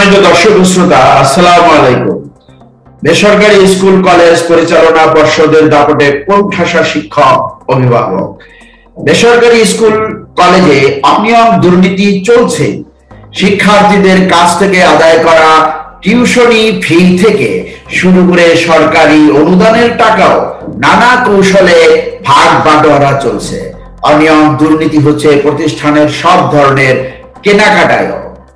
সম্মানিত দর্শক ও শ্রোতা, আসসালামু আলাইকুম। বেসরকারি স্কুল কলেজ পরিচালনা পর্ষদের দাপটে কোণঠাসা শিক্ষক অভিভাবক। বেসরকারি স্কুল কলেজে অনিয়ম দুর্নীতি চলছে। শিক্ষার্থীদের কাছ থেকে আদায় করা টিউশনি ফি থেকে শুরু করে সরকারি অনুদানের টাকাও নানা কৌশলে ভাগ বাটোয়ারা চলছে। অনিয়ম দুর্নীতি হচ্ছে প্রতিষ্ঠানের সব ধরনের কেনাকাটায়,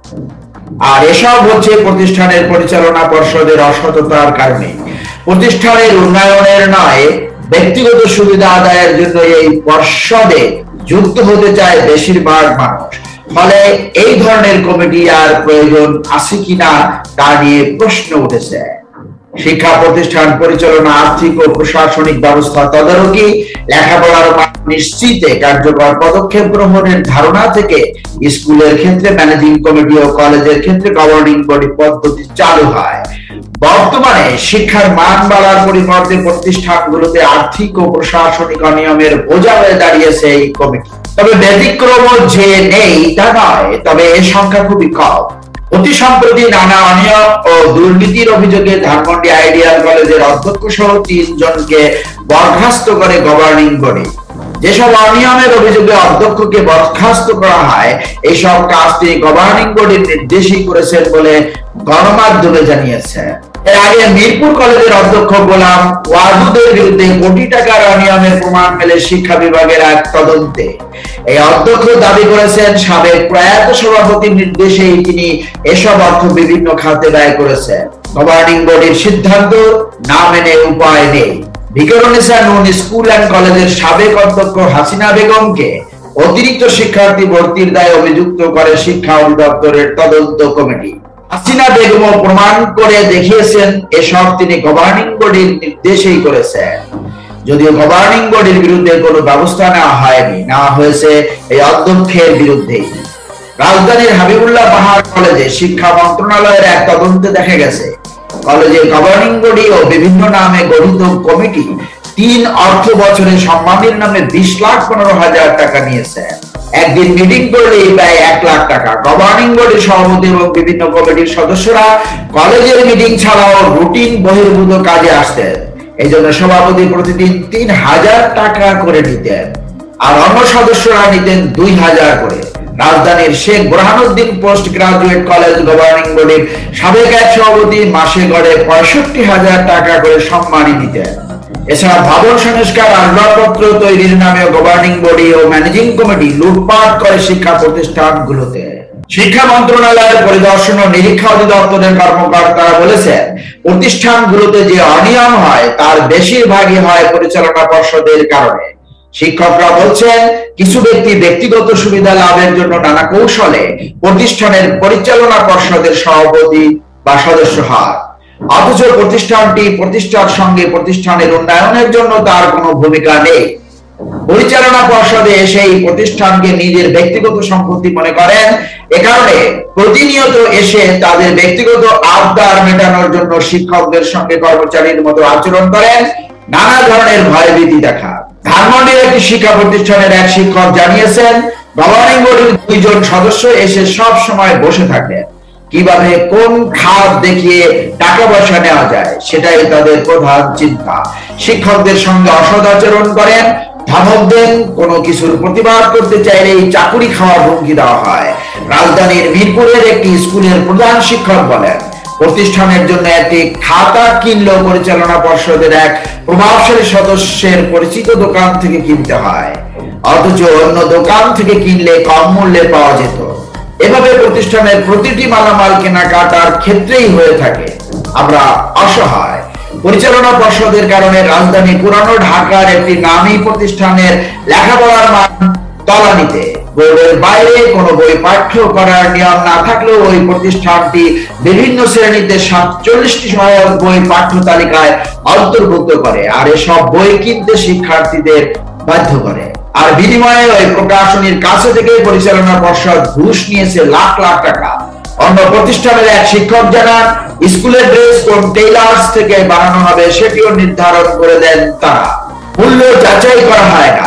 আর এসব হচ্ছে প্রতিষ্ঠানের পরিচালনা পর্ষদের অসততার কারণে। প্রতিষ্ঠানের উন্নয়নের নয়, ব্যক্তিগত সুবিধা আদায়ের জন্য এই পর্ষদে যুক্ত হতে চায় বেশিরভাগ মানুষ। ফলে এই ধরনের কমিটি আর প্রয়োজন আছে কিনা তা নিয়ে প্রশ্ন উঠেছে। শিক্ষা প্রতিষ্ঠান পরিচালনা, আর্থিক ও প্রশাসনিক ব্যবস্থা তদারকি, লেখাপড়ার মান নিশ্চিতে কার্যকর পদক্ষেপ গ্রহণের ধারণা থেকে স্কুলের ক্ষেত্রে ম্যানেজিং কমিটি ও কলেজের ক্ষেত্রে গভর্নিং বডি পদ্ধতি চালু হয়। বর্তমানে শিক্ষার মান বাড়ার পরিবর্তে প্রতিষ্ঠানগুলোতে আর্থিক ও প্রশাসনিক অনিয়মের বোঝা হয়ে দাঁড়িয়েছে এই কমিটি। তবে ব্যতিক্রম যে নেই তা নয়, তবে এর সংখ্যা খুবই কম। অতি সম্প্রতি নানা অনিয়ম ও দুর্নীতির অভিযোগে ধানমন্ডি আইডিয়াল কলেজের অধ্যক্ষ সহ 3 জনকে বরখাস্ত করে গভর্নিং বডি। যেসব অনিয়মের অভিযোগে অধ্যক্ষকে বরখাস্ত করা হয়, এইসব কাজটি গভর্নিং বডির নির্দেশই করেছেন বলে গণমাধ্যমে জানিয়েছে। এর আগে মিরপুর কলেজের অধ্যক্ষ গোলাম ওয়াদুদের বিরুদ্ধে কোটি টাকার অনিয়মের প্রমাণ মেলে শিক্ষা বিভাগের এক তদন্তে। এই অধ্যক্ষ দাবি করেছেন, সাবেক প্রয়াত সভাপতির নির্দেশেই তিনি এসব অর্থ বিভিন্ন খাতে ব্যয় করেছেন। গভর্নিং বডির সিদ্ধান্ত না মেনে উপায় নেই। ভিকারুননিসা নূন স্কুল অ্যান্ড কলেজের সাবেক অধ্যক্ষ হাসিনা বেগমকে অতিরিক্ত শিক্ষার্থী ভর্তির দায়ে অভিযুক্ত করে শিক্ষা অধিদপ্তরের তদন্ত কমিটি। হাসিনা বেগমও প্রমাণ করে দেখিয়েছেন এসব তিনি গভর্নিং বডির নির্দেশেই করেছেন। যদিও গভর্নিং বডির বিরুদ্ধে কোনো ব্যবস্থা নেওয়া হয়নি, নেওয়া হয়েছে এই অধ্যক্ষের বিরুদ্ধেই। রাজধানীর হাবিবুল্লাহ পাহাড় কলেজে শিক্ষা মন্ত্রণালয়ের এক তদন্তে দেখা গেছে, কলেজের গভর্নিং বডি ও বিভিন্ন নামে গঠিত কমিটি 3 অর্থ বছরে সম্মানীর নামে 20,15,000 টাকা নিয়েছে। একদিন মিটিং করলেই প্রায় 1 লাখ টাকা। গভর্নিং বডির সভাপতি এবং বিভিন্ন কমিটির সদস্যরা কলেজের মিটিং ছাড়াও রুটিন বহির্ভূত কাজে আসতেন। এই জন্য সভাপতি প্রতিদিন 3,000 টাকা করে নিতেন, আর অন্য সদস্যরা নিতেন 2,000 করে। রাজধানীর Sheikh Burhanuddin post graduate college governing বডির সাবেক এক সভাপতি মাসে গড়ে 65,000 টাকা করে সম্মানী নিতেন। এছাড়া ভবন সংস্কার আসবাবপত্র তৈরির নামে গভর্নিং বডি ও ম্যানেজিং কমিটি লুটপাট করে শিক্ষা প্রতিষ্ঠানগুলোতে। শিক্ষা মন্ত্রণালয়ের পরিদর্শন ও নিরীক্ষা অধিদপ্তরের কর্মকর্তারা বলেছেন, প্রতিষ্ঠানগুলোতে যে অনিয়ম হয় তার বেশিরভাগই হয় পরিচালনা পর্ষদের কারণে। শিক্ষকরা বলছেন, কিছু ব্যক্তি ব্যক্তিগত সুবিধা লাভের জন্য নানা কৌশলে প্রতিষ্ঠানের পরিচালনা পর্ষদের সভাপতি বা সদস্য হয়, অথচ প্রতিষ্ঠানটি প্রতিষ্ঠার সঙ্গে প্রতিষ্ঠানের উন্নয়নের জন্য তার কোনো ভূমিকা নেই। পরিচালনা পর্ষদে সেই প্রতিষ্ঠানকে নিজের ব্যক্তিগত সম্পত্তি মনে করেন। এ কারণে প্রতিনিয়ত এসে তাদের ব্যক্তিগত আবদার মেটানোর জন্য শিক্ষকদের সঙ্গে কর্মচারীর মতো আচরণ করেন, নানা ধরনের ভয়ভীতি দেখা। ধানমন্ডির একটি শিক্ষা প্রতিষ্ঠানের এক শিক্ষক জানিয়েছেন, গভর্নিং বডির 2 জন সদস্য এসে সব সময় বসে থাকেন। কিভাবে কোন খাত দেখিয়ে টাকা পয়সা নেওয়া যায় সেটাই তাদের প্রধান চিন্তা। শিক্ষকদের সঙ্গে অসদাচরণ করেন, ধমক দেন, কোনো কিছুর প্রতিবাদ করতে চাইলেই চাকুরি খাওয়ার হুমকি দেওয়া হয়। রাজধানীর মিরপুরের একটি স্কুলের প্রধান শিক্ষক বলেন, প্রতিষ্ঠানের জন্য একটি খাতা কিনলেও পরিচালনা পর্ষদের এক প্রভাবশালী সদস্যের পরিচিত দোকান থেকে কিনতে হয়, অথচ অন্য দোকান থেকে কিনলে কম মূল্যে পাওয়া যেত। এভাবে প্রতিষ্ঠানের প্রতিটি মালামাল কেনাকাটার ক্ষেত্রেই হয়ে থাকে। আমরা অসহায়। পরিচালনা পর্ষদের কারণে রাজধানী পুরানো ঢাকার একটি নামী প্রতিষ্ঠানের লেখাপড়ার মান তলানিতে। বোর্ডের বাইরে কোনো বই পাঠ্য করার নিয়ম না থাকলেও ওই প্রতিষ্ঠানটি বিভিন্ন শ্রেণীতে 47টি সহায়ক বই পাঠ্য তালিকায় অন্তর্ভুক্ত করে, আর এসব বই কিনতে শিক্ষার্থীদের বাধ্য করে। আর বিনিময়ে ওই প্রকাশনীর কাছে থেকে পরিচালনা পর্ষদ ঘুষ নিয়েছে লাখ লাখ টাকা। অন্য প্রতিষ্ঠানের এক শিক্ষক জানান, স্কুলের ড্রেস কোন টেইলার্স থেকে বানানো হবে সেটিও নির্ধারণ করে দেন তারা। মূল্য যাচাই করা হয় না।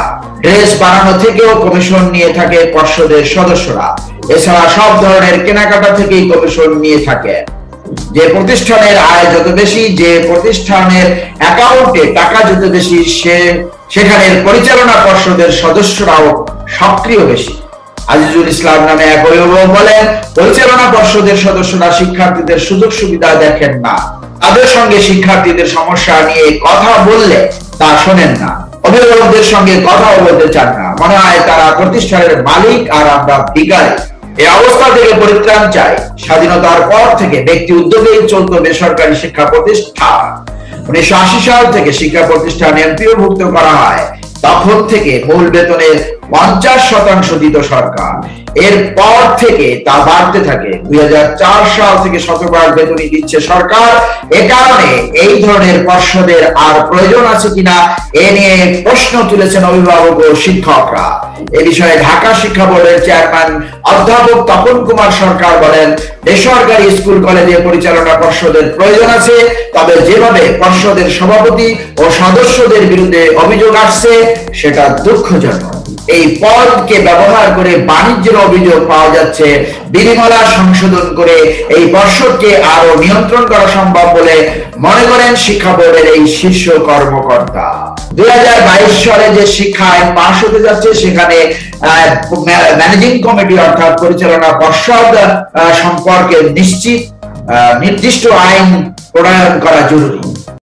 ড্রেস বানানো থেকেও কমিশন নিয়ে থাকে পর্ষদের সদস্যরা। এছাড়া সব ধরনের কেনাকাটা থেকেই কমিশন নিয়ে থাকে। যে প্রতিষ্ঠানের আয় যত বেশি, যে প্রতিষ্ঠানের অ্যাকাউন্টে টাকা যত বেশি, সেখানে পরিচালনা পর্ষদের সদস্যরাও সক্রিয় বেশি। আজিজুল ইসলাম নামে এক অভিভাবক বলেন, পরিচালনা পর্ষদের সদস্যরা শিক্ষার্থীদের সুযোগ সুবিধা দেখেন না, তাদের সঙ্গে শিক্ষার্থীদের সমস্যা নিয়ে কথা বললে তা শোনেন না, অভিভাবকদের সঙ্গে কথাও বলতে চান না। মনে হয় তারা প্রতিষ্ঠানের মালিক আর আমরা ভিখারি। এই অবস্থা থেকে পরিত্রাণ চাই। স্বাধীনতার পর থেকে ব্যক্তি উদ্যোগেই চলত বেসরকারি শিক্ষা প্রতিষ্ঠান। 1980 সাল থেকে শিক্ষা প্রতিষ্ঠান এমপিওভুক্ত করা হয়। তখন থেকে মূল বেতনের 50% দিত সরকার। এরপর থেকে তা বাড়তে থাকে। 2004 সাল থেকে শতভাগ বেতনই দিচ্ছে সরকার। এ কারণে এই ধরনের পর্ষদের আর প্রয়োজন আছে কিনা এ নিয়ে প্রশ্ন তুলেছেন অভিভাবক ও শিক্ষকরা। এ বিষয়ে ঢাকা শিক্ষা বোর্ডের চেয়ারম্যান অধ্যাপক তপন কুমার সরকার বলেন, বেসরকারি স্কুল কলেজে পরিচালনা পর্ষদের প্রয়োজন আছে, তবে যেভাবে পর্ষদের সভাপতি ও সদস্যদের বিরুদ্ধে অভিযোগ আসছে সেটা দুঃখজনক। এই পদকে ব্যবহার করে বাণিজ্যের অভিযোগ পাওয়া যাচ্ছে। বিধিমালা সংশোধন করে এই পর্ষদকে আরো নিয়ন্ত্রণ করা সম্ভব বলে মনে করেন শিক্ষা বোর্ডের এই শীর্ষ কর্মকর্তা। 2022 সালে যে শিক্ষা আইন পাশ হতে যাচ্ছে, সেখানে ম্যানেজিং কমিটি অর্থাৎ পরিচালনা পর্ষদ সম্পর্কে নির্দিষ্ট আইন প্রণয়ন করা জরুরি।